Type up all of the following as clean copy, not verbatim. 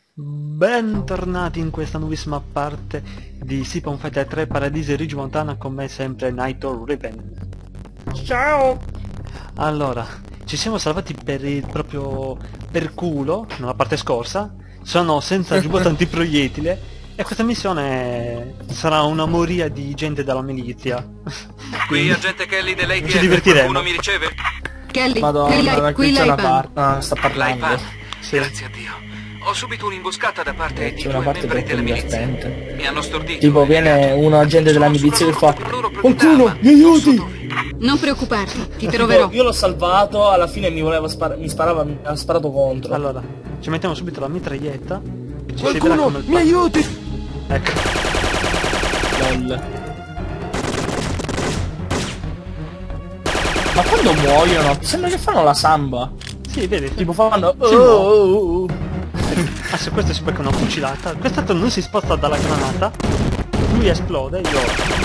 Bentornati in questa nuovissima parte di Siphon Fighter 3 Paradise Ridge Montana, con me sempre Naito Riven. Ciao! Allora, ci siamo salvati proprio per culo nella parte scorsa, sono senza giubbotto antiproiettile e questa missione sarà una moria di gente della milizia. Qui agente Kelly dell'ATF, ci divertiremo. qualcuno mi riceve? Kelly, Madonna, qui c'è una l'Aipan. parte. Sta parlando. L'Aipan. Sì. Grazie a Dio. Ho subito un'imboscata da parte di C'è due una parte membri troppo della milizia. divertente. Mi hanno stordito. Tipo, e viene legato. un agente della Sono milizia che sulla fa: loro proprietà, qualcuno, ma mi non so aiuti! dove. Non preoccuparti, ti Tipo, troverò. io l'ho salvato, alla fine mi sparava, mi ha sparato contro. Allora, ci mettiamo subito la mitraglietta. Ci servirà Qualcuno, come il mi pan. aiuti! Ecco. Lol. Ma quando muoiono, sembra che fanno la samba. Sì, vedi? Tipo fanno Si oh. Ah, se questo si becca una fucilata, quest'altro non si sposta dalla granata, lui esplode, io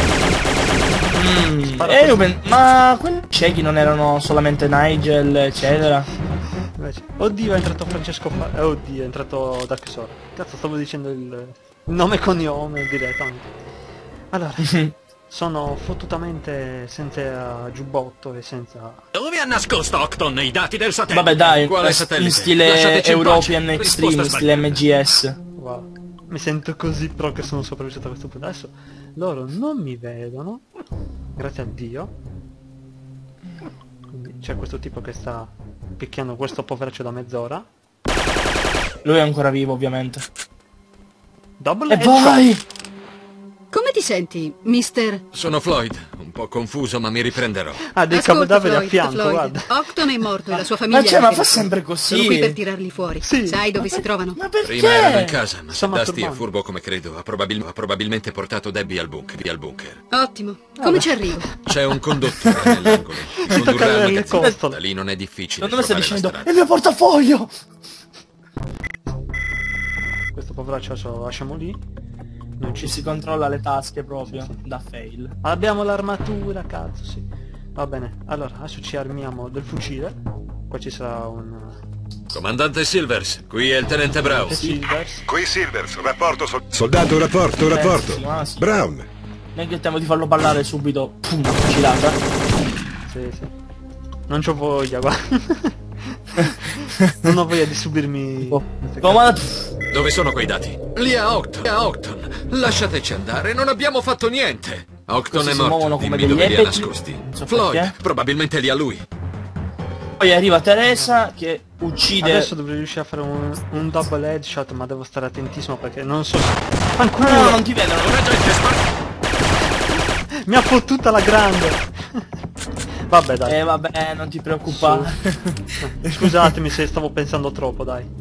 sparo così. Ma quelli ciechi non erano solamente Nigel, eccetera? Invece, oddio, è entrato Francesco oddio, è entrato Dark Sora. Cazzo, stavo dicendo il nome e cognome direttamente. Allora, sono fottutamente senza giubbotto e senza... Dove ha nascosto Octon i dati del satellite? Vabbè dai, Quale in satellite? stile Lasciateci in European pace. Extreme, Risposta stile sbagliata. MGS. Wow, mi sento così pro che sono sopravvissuto a questo punto. Adesso loro non mi vedono, grazie a Dio. Quindi c'è questo tipo che sta picchiando questo poveraccio da mezz'ora. Lui è ancora vivo, ovviamente. Double E headshot. vai! Come ti senti, mister? Sono Floyd, un po' confuso ma mi riprenderò. Ah, dei Ascolta, cadaveri a Floyd, fianco, Floyd. guarda. Octon è morto e la sua famiglia Ma cioè, è ma fa ferita. sempre così. Sono qui per tirarli fuori. Sì. Sai dove si trovano? Ma perché? Prima erano in casa, ma se Sto Dusty è masturbando. furbo come credo, ha probabilmente portato Debbie al bunker. Ottimo. Come ci arrivo? C'è un condottore nell'angolo. tocca Condurrà al le magazzino. costole. Da lì non è difficile Secondo me stai trovare la dicendo, strada. è il mio portafoglio! Questo poveraccio adesso lo lasciamo lì. Non Ci ci si controlla le tasche proprio, da fail. Abbiamo l'armatura, cazzo, sì. Va bene, allora adesso ci armiamo del fucile. Qua ci sarà un... Comandante Silvers, qui è il tenente Brown. Silvers. Qui Silvers, rapporto soldato, rapporto. Sì. Brown, Non è che temo di farlo ballare subito, pum, una fucilata. Sì, sì. Non c'ho voglia, guarda. Non ho voglia di subirmi... queste Comandante... Dove sono quei dati? Lì a Octon. Lasciateci andare, non abbiamo fatto niente. Octon Questi è si morto, muovono come dimmi degli dove li ha ebeti. nascosti. Non so Floyd, perché. probabilmente lì a lui. Poi arriva Teresa che uccide... Adesso dovrei riuscire a fare un double headshot, ma devo stare attentissimo perché non so se... Fanculo! No, non ti vedono. Un agente Mi ha fottuta la grande! Vabbè, dai. Vabbè, non ti preoccupare. Scusatemi se stavo pensando troppo, dai.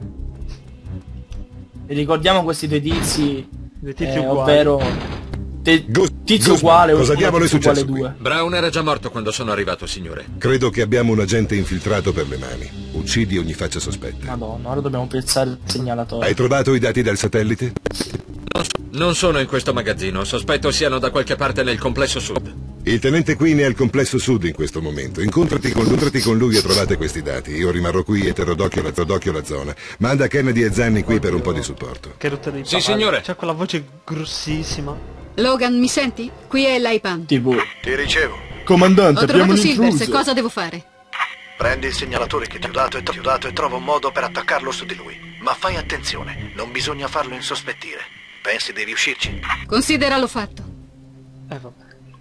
E ricordiamo questi due tizi, Due tizi uguali. ovvero tizio Guzman, uguale, cosa uno diavolo è tizio uguale successo 2. Brown era già morto quando sono arrivato, signore. credo che abbiamo un agente infiltrato per le mani. Uccidi ogni faccia sospetta. Madonna, ora dobbiamo piazzare il segnalatore. Hai trovato i dati del satellite? Non sono in questo magazzino, sospetto siano da qualche parte nel complesso sud. Il tenente Quinn è al complesso sud in questo momento. Incontrati con lui e trovate questi dati. Io rimarrò qui e terrò d'occhio la zona. Manda Kennedy e Zanni qui per un po' di supporto. Che rotta di Sì, palle. signore. C'è quella voce grossissima. Logan, mi senti? Qui è l'Aipan. Tipo, Ti ricevo. comandante, Ho trovato Silvers e cosa devo fare? Prendi il segnalatore che ti ho dato e trova un modo per attaccarlo su di lui. Ma fai attenzione, non bisogna farlo insospettire. Pensi di riuscirci? Consideralo fatto. Vabbè.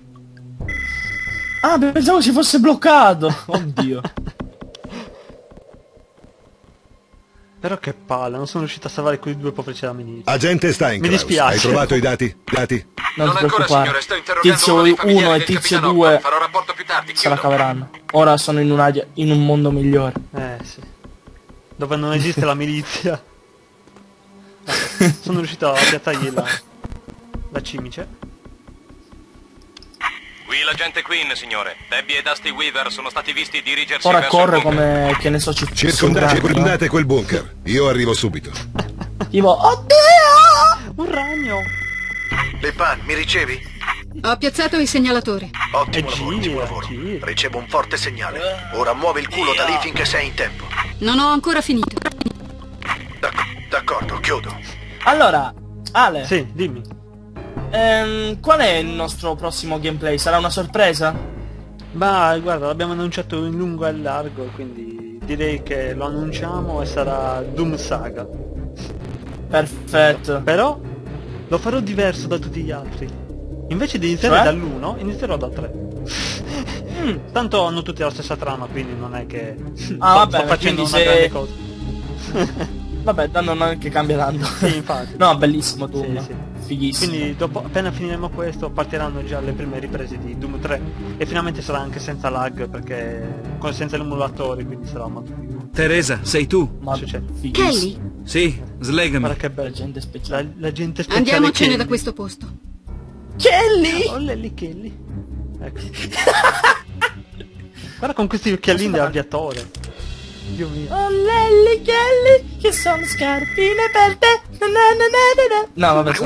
ah, pensavo si fosse bloccato. Oddio. Però che palle, non sono riuscito a salvare quei due poveri ciamini. Agente Steinkraus, Mi dispiace. hai trovato i dati? Non ti ancora, preoccupare. signore, sto interrogando Tizio uno dei familiari 1 e del tizio capitano 2 Octon. Farò rapporto più tardi, se la chiudo. caveranno. Ora sono in un mondo migliore. Sì. Dove non esiste la milizia. Sono riuscito a piazzargli la cimice. Qui l'agente Quinn, signore. Debbie e Dusty Weaver sono stati visti dirigersi Ora verso corre il bunker. come, che ne so, Circondate quel bunker. Io arrivo subito. Tipo, oddio! Un ragno! Lepan, mi ricevi? Ho piazzato il segnalatore. Ottimo E lavoro, ottimo lavoro. gira. Ricevo un forte segnale. Ora muovi il culo da lì finché sei in tempo. Non ho ancora finito. D'accordo. Chiodo. Allora, Ale, Sì, dimmi. qual è il nostro prossimo gameplay? Sarà una sorpresa? Ma guarda, l'abbiamo annunciato in lungo e largo, quindi direi che lo annunciamo e sarà Doom Saga. Perfetto. Però lo farò diverso da tutti gli altri. Invece di iniziare Cioè? dall'1, inizierò dal 3. Tanto hanno tutti la stessa trama, quindi non è che Ah, sto vabbè, facendo quindi una se- grande cosa. Vabbè, danno non è che cambia tanto. Sì, infatti. No, bellissimo Doom. Sì, sì. Fighissimo. Quindi dopo, appena finiremo questo, partiranno già le prime riprese di Doom 3 e finalmente sarà anche senza lag, perché senza l'emulatore, quindi sarà molto più. Teresa, sei tu? Ma Succede. fighissimo. Kelly, Sì, slegami. Guarda che bello. La gente speciale. La gente speciale. andiamocene Kelly. da questo posto. Kelly! Oh, Lelly Kelly. Ecco. Guarda con questi occhialini da aviatore. Dio mio. Oh Lelly Kelly, che sono scarpine per te. Na na na na na. No, vabbè.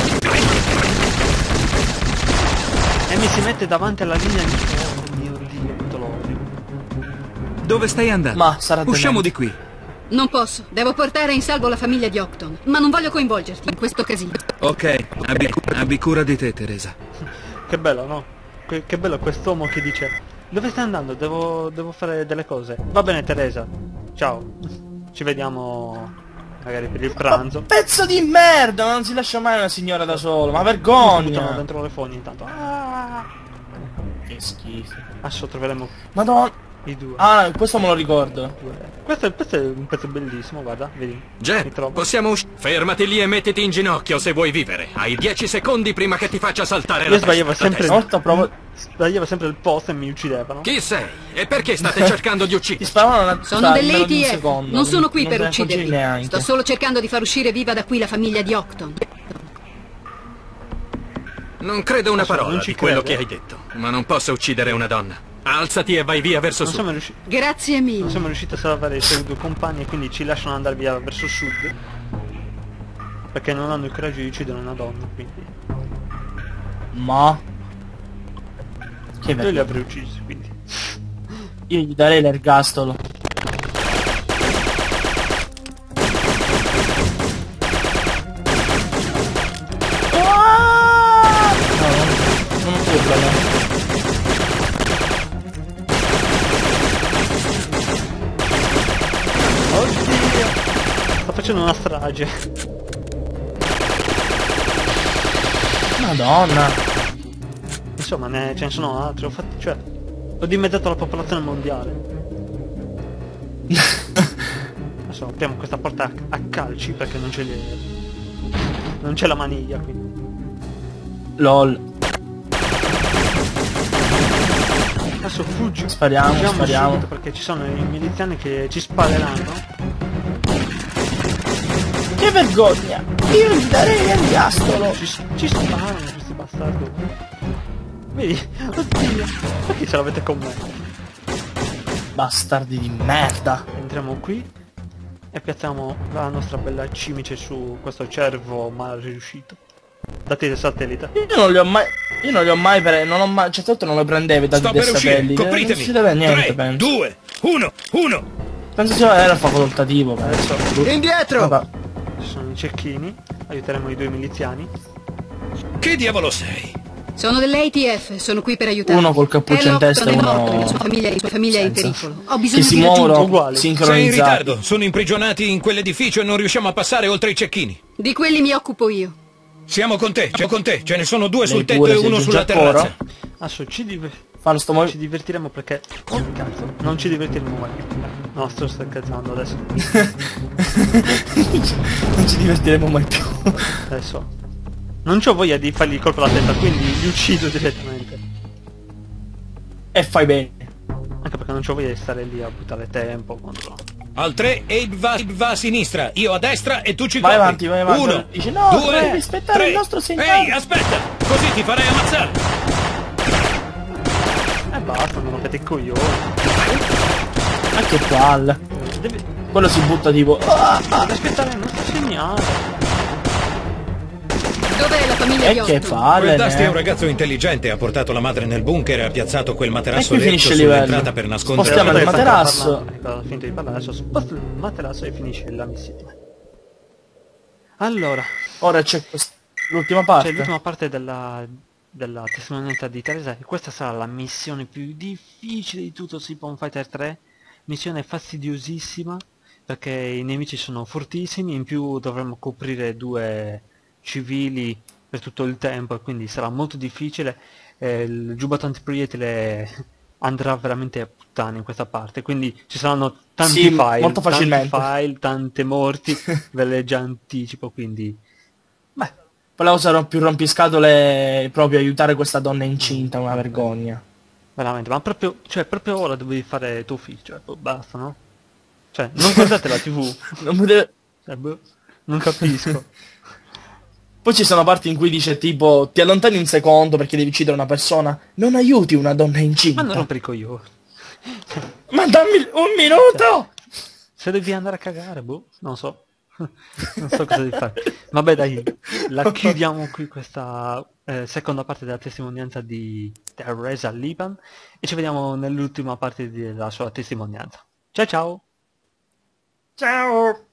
E mi si mette davanti alla linea di... Oh mio Dio, quanto l'odio. Dove stai andando? Ma sarà Usciamo demente. di qui. Non posso, devo portare in salvo la famiglia di Octon, ma non voglio coinvolgerti in questo casino. Ok, abbi cura di te, Teresa. Che bello, no? Che bello quest'uomo che dice: dove stai andando? Devo fare delle cose. Va bene, Teresa. Ciao. Ci vediamo magari per il pranzo. Pezzo di merda, non si lascia mai una signora da sola, ma Mi buttano vergogna. dentro le fogne intanto. Ah. Che schifo. Adesso troveremo Madonna. i due. Ah, questo me lo ricordo. Questo è un pezzo bellissimo, guarda, vedi. Mi Jeff, trovo. possiamo uscire. Fermati lì e mettiti in ginocchio se vuoi vivere. Hai 10 secondi prima che ti faccia saltare Io la sbagliavo testa. sempre, Stavolta provo. sbagliavo sempre il posto e mi uccidevano. Chi sei? E perché state cercando di Ti uccidermi? sparavano una. Sono in meno di un dell'ATF, secondo, non sono qui non per te ne accorgevi uccidervi. neanche. Sto solo cercando di far uscire viva da qui la famiglia di Octon. Non credo una Non parola ci di quello crede. che hai detto. Ma non posso uccidere una donna. Alzati e vai via verso Non su. siamo, riusciti, Grazie non mille. siamo riusciti a salvare i suoi due compagni e quindi ci lasciano andare via verso sud. Perché non hanno il coraggio di uccidere una donna, quindi. Ma. Che Io li bello. avrei uccisi, quindi. Io gli darei l'ergastolo. Ah! No, non urlano. Oddio! Sto facendo una strage. Madonna. Insomma, ce ne sono altri. Ho dimezzato la popolazione mondiale. Adesso apriamo questa porta a calci perché non c'è la maniglia, quindi. LOL. Adesso fuggi. Spariamo, fuggiamo spariamo. subito perché ci sono i miliziani che ci spareranno. Che vergogna. Io gli darei l'ergastolo. Ci sparano questi bastardi. Vedi? Oddio. Perché ce l'avete con me? Bastardi di merda. Entriamo qui e piazziamo la nostra bella cimice su questo cervo mal riuscito. Dati del satellite. Io non li ho mai. Io non li ho mai non ho mai. Certe volte non lo prendevo i dati Sto dei per uscire, satelliti. Non copritemi. si deve niente, 3, penso. 2, 1, 1. Penso sia era facoltativo, penso. Indietro! Vabbè. Ci sono i cecchini. Aiuteremo i due miliziani. Che diavolo sei? Sono dell'ATF, sono qui per aiutarvi. Uno col cappuccio in testa e uno La sua famiglia è in senza. pericolo. Ho bisogno Che si di muovono raggiungere. uguali. Sei in sincronizzati. ritardo, sono imprigionati in quell'edificio e non riusciamo a passare oltre i cecchini. Di quelli mi occupo io. Siamo con te, ce ne sono due Lei sul tetto pure e si uno aggiunge sulla al coro? terrazza. Adesso Fanno sto ci movimento. divertiremo perché... Oh cazzo, non ci divertiremo mai. No, sto scherzando adesso. Non ci divertiremo mai più. Adesso. Non c'ho voglia di fargli il colpo alla testa, quindi li uccido direttamente. E fai bene. Anche perché non c'ho voglia di stare lì a buttare tempo contro... Al 3 Abe va a sinistra, io a destra e tu ci Vai copri. avanti, vai avanti. 1, Dice, no, 2, devi rispettare 3. il nostro segnale. Ehi, aspetta, così ti farei ammazzare. E basta, non rompete i coglioni. Ma che palle. Devi Quello si butta tipo. aspettare il nostro segnale. Dov'è la famiglia E di che Octon? palle. Quel Dusty è un ne? ragazzo intelligente, ha portato la madre nel bunker e ha piazzato quel E materasso qui letto finisce il livello. sull'entrata per nascondere Spostiamo il Aspetta che materasso. sta parlando, finito di parlare, adesso sposto il materasso e finisce la missione. Allora, Ora c'è l'ultima c'è parte. l'ultima parte della testimonianza di Teresa e questa sarà la missione più difficile di tutto Sleep Fighter 3. Missione fastidiosissima perché i nemici sono fortissimi, in più dovremo coprire 2 civili per tutto il tempo e quindi sarà molto difficile. Il giubbotto antiproiettile andrà veramente a puttane in questa parte, quindi ci saranno Sì, molto facilmente. tante morti, ve le già anticipo, quindi beh, Poi la cosa più rompiscatole è proprio aiutare questa donna incinta, una vergogna. veramente, ma proprio, cioè, proprio ora dovevi fare tuo figlio, cioè, boh, basta, no? Cioè, non guardate la TV, Non poteva- cioè, boh, non capisco. Poi ci sono parti in cui dice tipo ti allontani un secondo perché devi uccidere una persona, non aiuti una donna Ma non incinta. rompere i coglioni. Ma dammi un minuto! Se devi andare a cagare, boh, non so. Non so cosa devi fare. Vabbè dai, la chiudiamo qui questa seconda parte della testimonianza di Teresa Liban e ci vediamo nell'ultima parte della sua testimonianza. Ciao ciao! Ciao!